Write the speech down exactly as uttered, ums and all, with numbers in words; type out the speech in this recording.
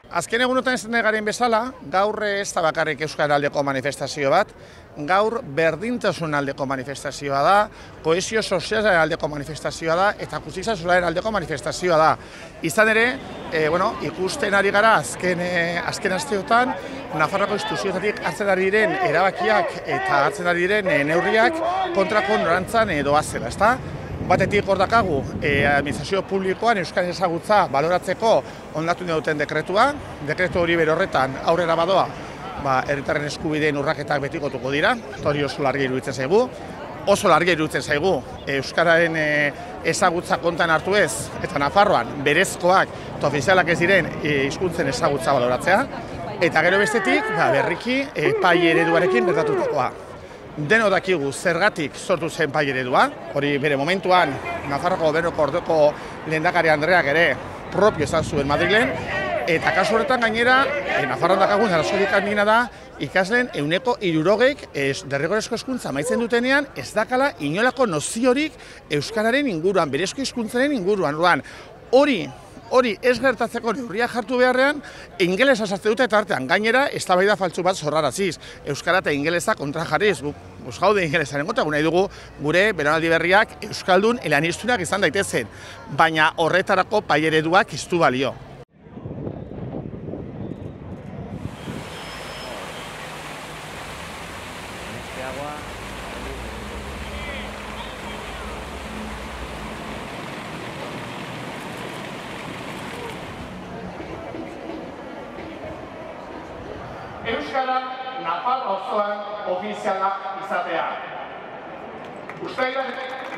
Azken egunotan ez garen bezala, gaur ez da bakarrik Euskara aldeko manifestazio bat, gaur berdintasun aldeko manifestazioa da, kohesio sozialaren aldeko manifestazioa da, eta justizia sozialaren aldeko manifestazioa da. Izan ere, e, bueno, ikusten ari gara azken, e, azken asteotan, Nafarroako instituzioetatik hartzen ari diren erabakiak eta hartzen ari diren e, neurriak kontrako norantzan e, doazela, ezta? Batetik hor dakagu, e, administrazio publikoan euskaren ezagutza baloratzeko ondatu duten dekretua. Dekretu hori bere horretan aurrera badoa, ba, herritarren eskubideen urraketak betikotuko dira, hori oso largia iruditzen zaigu. Oso largia iruditzen zaigu, euskararen e, ezagutza kontan hartu ez, eta Nafarroan berezkoak eta ofizialak ez diren e, hizkuntzen ezagutza baloratzea. Eta gero bestetik, ba, berriki, e, pai ereduarekin bertatutakoa. Deno dakigu zergatik sortu zen pai eredua, hori bere momentuan Nafarroko gobernuko ordeko lehendakari Andreak ere propio esan zuen Madrilen, eta kasu horretan gainera, e, Nafarroan dakagun arazorik handiena da, ikasleen ehuneko hirurogeik derrigorrezko hezkuntza amaitzen dutenean ez dakala inolako noziorik euskararen inguruan, berezko hizkuntzaren inguruan. Orduan, hori Hori ez gertatzeko neurriak jartu beharrean, ingelesa sartzen dute eta artean gainera eztabaida faltsu bat sorraraziz. Euskara eta ingelesa kontra jarriz, buz gaude ingelesaren kontra, nahi dugu gure belaunaldi berriak euskaldun eleaniztunak izan daitezen, baina horretarako pai ereduak ez du balio. Euskara Nafarroa osoan ofiziala izatea. Uztailaren